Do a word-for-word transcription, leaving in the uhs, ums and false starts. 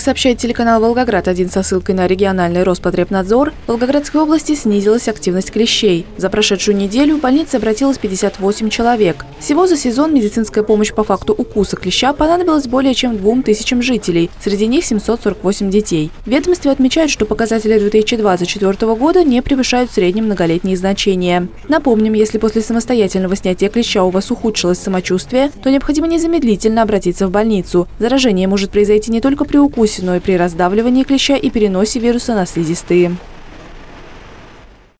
сообщает телеканал «Волгоград один» со ссылкой на региональный Роспотребнадзор, в Волгоградской области снизилась активность клещей. За прошедшую неделю в больнице обратилось пятьдесят восемь человек. Всего за сезон медицинская помощь по факту укуса клеща понадобилась более чем двум тысячам жителей, среди них семьсот сорок восемь детей. В ведомстве отмечают, что показатели две тысячи двадцать четвёртого года не превышают в среднем многолетние значения. Напомним, если после самостоятельного снятия клеща у вас ухудшилось самочувствие, то необходимо незамедлительно обратиться в больницу. Заражение может произойти не только при укусе, но и при раздавливании клеща и переносе вируса на слизистые.